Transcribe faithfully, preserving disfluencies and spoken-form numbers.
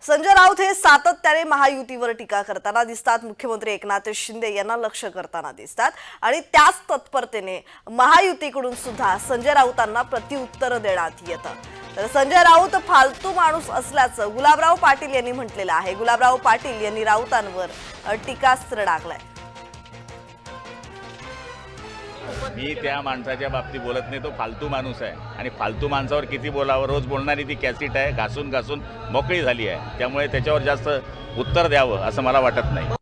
संजय राऊत हे सातत्याने महायुतीवर टीका करताना दिसतात। मुख्यमंत्री एकनाथ शिंदे यांना लक्ष करताना दिसतात आणि त्याच तत्परतेने महायुतीकडून सुद्धा संजय राऊतांना प्रत्युत्तर देण्यात येतं। तर संजय राऊत फालतू माणूस असल्याचं गुलाबराव पाटील यांनी म्हटलेलं आहे। गुलाबराव पाटील यांनी राऊतांवर टीकास्त्र डागलंय। मी त्या माणसाच्या बाबतीत बोलत नाही, तो फालतू माणूस आहे आणि फालतू माणसावर किती बोलावं। रोज बोलणारी ती कॅसेट आहे, घासून घासून मोकळी झाली आहे, त्यामुळे त्याच्यावर जास्त उत्तर द्यावं असं मला वाटत नाही।